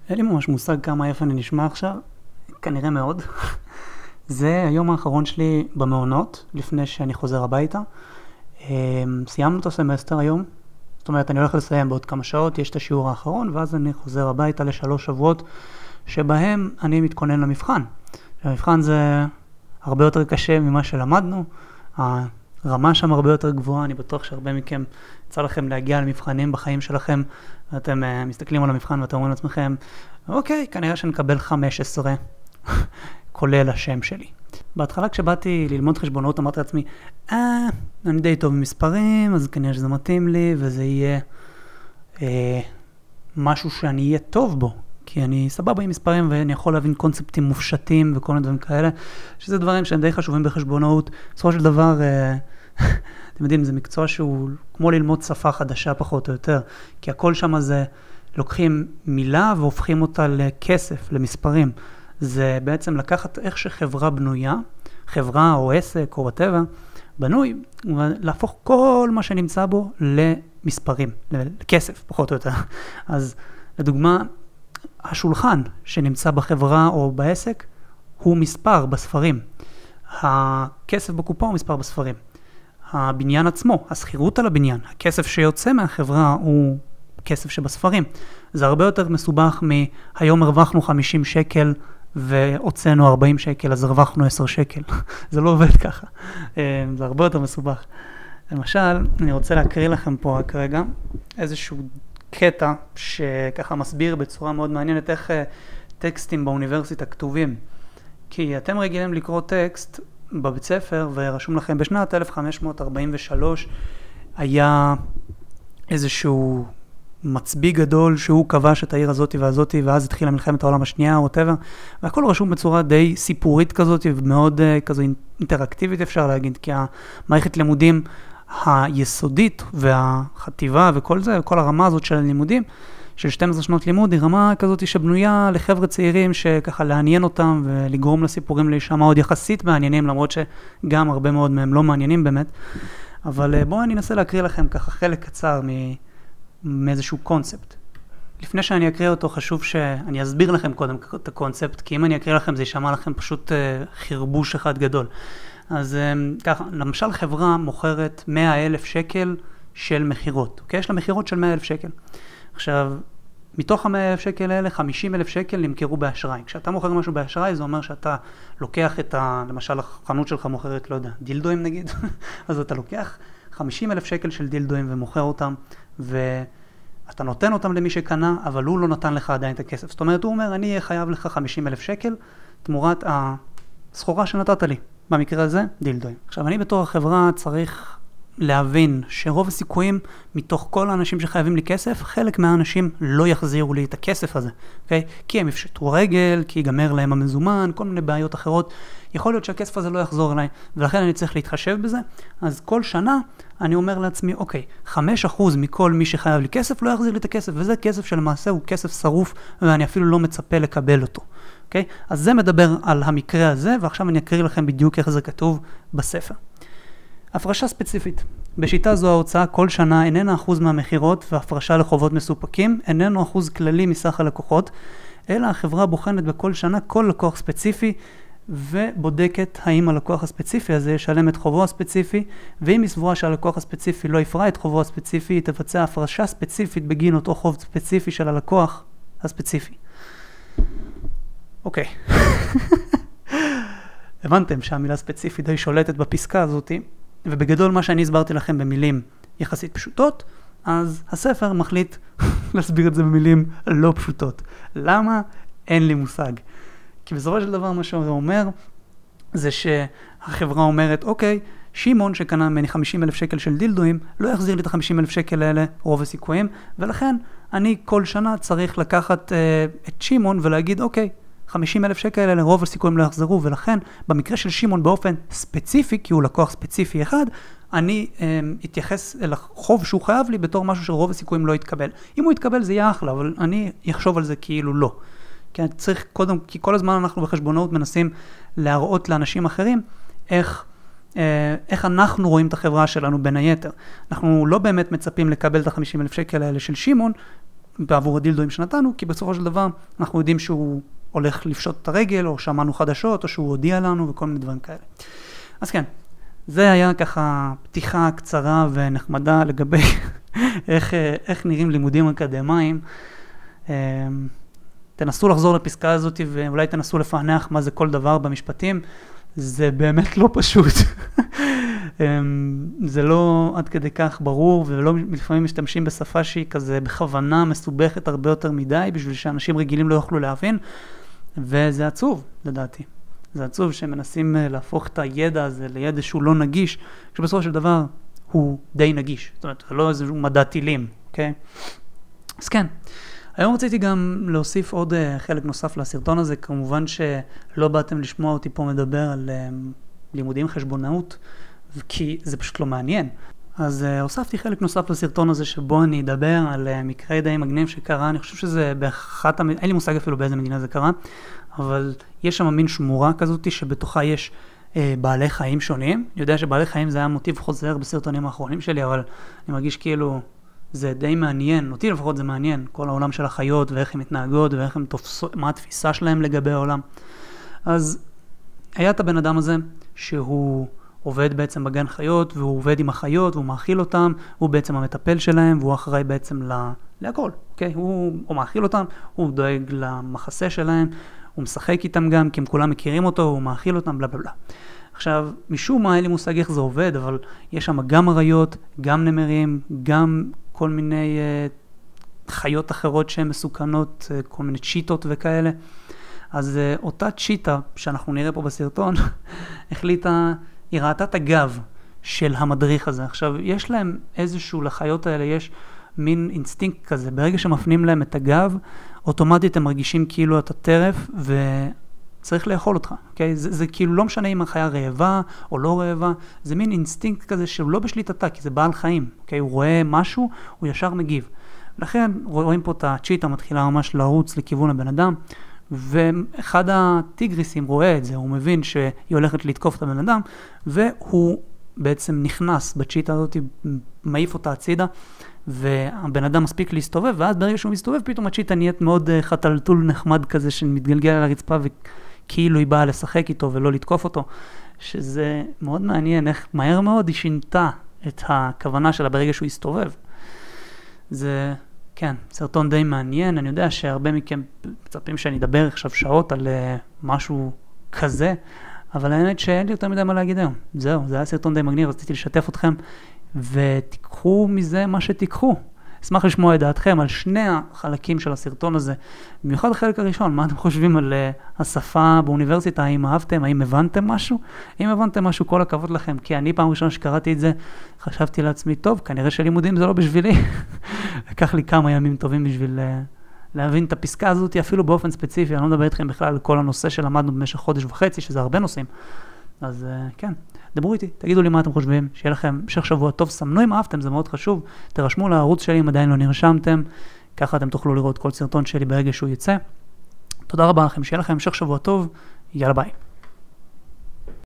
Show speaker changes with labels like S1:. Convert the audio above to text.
S1: אין לי ממש מושג כמה יפה אני נשמע עכשיו, כנראה מאוד. זה היום האחרון שלי במעונות, לפני שאני חוזר הביתה. סיימנו את הסמסטר היום, זאת אומרת אני הולך לסיים בעוד כמה שעות, יש את השיעור האחרון, ואז אני חוזר הביתה לשלוש שבועות, שבהם אני מתכונן למבחן. המבחן זה הרבה יותר קשה ממה שלמדנו, הרמה שם הרבה יותר גבוהה, אני בטוח שהרבה מכם יצא לכם להגיע למבחנים בחיים שלכם, ואתם מסתכלים על המבחן ואתם אומרים לעצמכם, אוקיי, כנראה שנקבל 15, כולל השם שלי. בהתחלה כשבאתי ללמוד חשבונות אמרתי לעצמי, אני די טוב במספרים, אז כנראה שזה מתאים לי, וזה יהיה משהו שאני אהיה טוב בו, כי אני סבבה עם מספרים ואני יכול להבין קונספטים מופשטים וכל מיני דברים כאלה, שזה דברים שהם די חשובים בחשבונאות. בסופו של דבר, אתם יודעים, זה מקצוע שהוא כמו ללמוד שפה חדשה פחות או יותר, כי הכל שם זה לוקחים מילה והופכים אותה לכסף, למספרים. זה בעצם לקחת איך שחברה בנויה, חברה או עסק או whatever, בנוי, ולהפוך כל מה שנמצא בו למספרים, לכסף פחות או יותר. אז לדוגמה, השולחן שנמצא בחברה או בעסק הוא מספר בספרים. הכסף בקופה הוא מספר בספרים. הבניין עצמו, הסחירות על הבניין, הכסף שיוצא מהחברה הוא כסף שבספרים. זה הרבה יותר מסובך מהיום הרווחנו 50 שקל והוצאנו 40 שקל, אז הרווחנו 10 שקל. זה לא עובד ככה. זה הרבה יותר מסובך. למשל, אני רוצה להקריא לכם פה כרגע איזשהו קטע שככה מסביר בצורה מאוד מעניינת איך טקסטים באוניברסיטה כתובים. כי אתם רגילים לקרוא טקסט בבית ספר ורשום לכם בשנת 1543 היה איזשהו מצביא גדול שהוא כבש את העיר הזאת והזאתי, ואז התחילה מלחמת העולם השנייה או whatever, והכל רשום בצורה די סיפורית כזאת ומאוד כזו אינטראקטיבית אפשר להגיד, כי המערכת לימודים היסודית והחטיבה וכל זה, כל הרמה הזאת של הלימודים, של 12 שנות לימוד, היא רמה כזאת שבנויה לחבר'ה צעירים שככה לעניין אותם ולגרום לסיפורים להישמע עוד יחסית מעניינים, למרות שגם הרבה מאוד מהם לא מעניינים באמת. אבל בואו אני אנסה להקריא לכם ככה חלק קצר מאיזשהו קונספט. לפני שאני אקריא אותו חשוב שאני אסביר לכם קודם את הקונספט, כי אם אני אקריא לכם זה יישמע לכם פשוט חרבוש אחד גדול. אז ככה, למשל חברה מוכרת 100,000 שקל של מחירות, אוקיי? יש לה מחירות של 100,000 שקל. עכשיו, מתוך ה100,000 שקל האלה, 50,000 שקל נמכרו באשראי. כשאתה מוכר משהו באשראי, זה אומר שאתה לוקח למשל החנות שלך מוכרת, לא יודע, דילדוים נגיד, אז אתה לוקח 50,000 שקל של דילדוים ומוכר אותם, ואתה נותן אותם למי שקנה, אבל הוא לא נתן לך עדיין את הכסף. זאת אומרת, הוא אומר, אני אהיה חייב לך 50,000 שקל, תמורת הסחורה שנתת לי. במקרה הזה, דילדוים. עכשיו, אני בתור החברה צריך להבין שרוב הסיכויים מתוך כל האנשים שחייבים לי כסף, חלק מהאנשים לא יחזירו לי את הכסף הזה, אוקיי? כי הם יפשטו רגל, כי ייגמר להם המזומן, כל מיני בעיות אחרות. יכול להיות שהכסף הזה לא יחזור אליי, ולכן אני צריך להתחשב בזה. אז כל שנה אני אומר לעצמי, אוקיי, 5% מכל מי שחייב לי כסף לא יחזיר לי את הכסף, וזה כסף שלמעשה הוא כסף שרוף, ואני אפילו לא מצפה לקבל אותו. אוקיי? אז זה מדבר על המקרה הזה, ועכשיו אני אקריא לכם בדיוק איך זה כתוב בספר. הפרשה ספציפית. בשיטה זו ההוצאה כל שנה איננה אחוז מהמחירות והפרשה לחובות מסופקים, איננו אחוז כללי מסך הלקוחות, אלא החברה בוחנת בכל שנה כל לקוח ספציפי, ובודקת האם הלקוח הספציפי הזה ישלם את חובו הספציפי, ואם היא סבורה שהלקוח הספציפי לא יפרע את חובו הספציפי, היא תבצע הפרשה ספציפית בגין אותו חוב ספציפי של הלקוח הספציפי. אוקיי. הבנתם שהמילה ספציפית די שולטת בפסקה הזאת, ובגדול מה שאני הסברתי לכם במילים יחסית פשוטות, אז הספר מחליט להסביר את זה במילים לא פשוטות. למה? אין לי מושג. כי בסופו של דבר מה שזה אומר, זה שהחברה אומרת, אוקיי, שימון שקנה ממני 50,000 שקל של דילדוים, לא יחזיר לי את 50,000 שקל האלה רוב הסיכויים, ולכן אני כל שנה צריך לקחת את שימון ולהגיד, אוקיי, 50,000 שקל האלה רוב הסיכויים לא יחזרו, ולכן במקרה של שימון באופן ספציפי, כי הוא לקוח ספציפי אחד, אני אתייחס אל החוב שהוא חייב לי בתור משהו שרוב הסיכויים לא יתקבל. אם הוא יתקבל זה יהיה אחלה, אבל אני אחשוב על זה כאילו לא. כי כל הזמן אנחנו בחשבונאות מנסים להראות לאנשים אחרים איך אנחנו רואים את החברה שלנו בין היתר. אנחנו לא באמת מצפים לקבל את ה50,000 שקל האלה של שימון, בעבור הדילדוים שנתנו, כי בסופו של דבר אנחנו יודעים שהוא הולך לפשוט את הרגל, או שמענו חדשות, או שהוא הודיע לנו, וכל מיני דברים כאלה. אז כן, זה היה ככה פתיחה קצרה ונחמדה לגבי איך נראים לימודים אקדמיים. תנסו לחזור לפסקה הזאת, ואולי תנסו לפענח מה זה כל דבר במשפטים. זה באמת לא פשוט. זה לא עד כדי כך ברור, ולא לפעמים משתמשים בשפה שהיא כזה בכוונה מסובכת הרבה יותר מדי, בשביל שאנשים רגילים לא יוכלו להבין, וזה עצוב, לדעתי. זה עצוב שמנסים להפוך את הידע הזה לידע שהוא לא נגיש, כשבסופו של דבר הוא די נגיש. זאת אומרת, זה לא איזשהו מדע טילים, אוקיי? אז כן. היום רציתי גם להוסיף עוד חלק נוסף לסרטון הזה, כמובן שלא באתם לשמוע אותי פה מדבר על לימודים חשבונאות, כי זה פשוט לא מעניין. אז הוספתי חלק נוסף לסרטון הזה שבו אני אדבר על מקרה די מגניב שקרה, אני חושב שזה באחת, אין לי מושג אפילו באיזה מדינה זה קרה, אבל יש שם מין שמורה כזאת שבתוכה יש בעלי חיים שונים. אני יודע שבעלי חיים זה היה מוטיב חוזר בסרטונים האחרונים שלי, אבל אני מרגיש כאילו זה די מעניין, אותי לפחות זה מעניין, כל העולם של החיות ואיך הן מתנהגות ואיך הן תופסות, מה התפיסה שלהם לגבי העולם. אז היה את הבן אדם הזה שהוא עובד בעצם בגן חיות, והוא עובד עם החיות, והוא מאכיל אותם, הוא בעצם המטפל שלהם, והוא אחראי בעצם להכל, אוקיי? הוא מאכיל אותם, הוא דואג למחסה שלהם, הוא משחק איתם גם, כי הם כולם מכירים אותו, הוא מאכיל אותם, בלה בלה בלה. עכשיו, משום מה אין לי מושג איך זה עובד, אבל יש שם גם אריות, גם נמרים, גם כל מיני חיות אחרות שהן מסוכנות, כל מיני צ'יטות וכאלה. אז אותה צ'יטה שאנחנו נראה פה בסרטון, החליטה, היא ראתה את הגב של המדריך הזה. עכשיו, יש להם איזשהו, לחיות האלה יש מין אינסטינקט כזה, ברגע שמפנים להם את הגב, אוטומטית הם מרגישים כאילו אתה טרף וצריך לאכול אותך, אוקיי? זה כאילו לא משנה אם החיה רעבה או לא רעבה, זה מין אינסטינקט כזה שהוא לא בשליטתה, כי זה בעל חיים, אוקיי? הוא רואה משהו, הוא ישר מגיב. לכן רואים פה את הצ'יטה מתחילה ממש לרוץ לכיוון הבן אדם, ואחד הטיגריסים רואה את זה, הוא מבין שהיא הולכת לתקוף את הבן אדם, והוא בעצם נכנס בצ'יטה הזאת, מעיף אותה הצידה, והבן אדם מספיק להסתובב, ואז ברגע שהוא מסתובב, פתאום הצ'יטה נהיית מאוד חתלתול נחמד כזה, שמתגלגל על הרצפה, וכאילו היא באה לשחק איתו ולא לתקוף אותו, שזה מאוד מעניין, איך מהר מאוד היא שינתה את הכוונה שלה ברגע שהוא הסתובב. זה, כן, סרטון די מעניין, אני יודע שהרבה מכם מצפים שאני אדבר עכשיו שעות על משהו כזה, אבל האמת שאין לי יותר מדי מה להגיד היום. זהו, זה היה סרטון די מגניב, רציתי לשתף אתכם, ותיקחו מזה מה שתיקחו. אשמח לשמוע את דעתכם על שני החלקים של הסרטון הזה, במיוחד החלק הראשון, מה אתם חושבים על השפה באוניברסיטה, האם אהבתם, האם הבנתם משהו? אם הבנתם משהו, כל הכבוד לכם, כי אני פעם ראשונה שקראתי את זה, חשבתי לעצמי, טוב, כנראה שלימודים זה לא בשבילי. לקח לי כמה ימים טובים בשביל להבין את הפסקה הזאת, אפילו באופן ספציפי, אני לא מדבר איתכם בכלל על כל הנושא שלמדנו במשך חודש וחצי, שזה הרבה נושאים. אז כן, דברו איתי, תגידו לי מה אתם חושבים, שיהיה לכם המשך שבוע טוב, סמנו אם אהבתם, זה מאוד חשוב, תרשמו לערוץ שלי אם עדיין לא נרשמתם, ככה אתם תוכלו לראות כל סרטון שלי ברגע שהוא יצא. תודה רבה לכם, שיהיה לכם המשך שבוע טוב, יאללה ביי.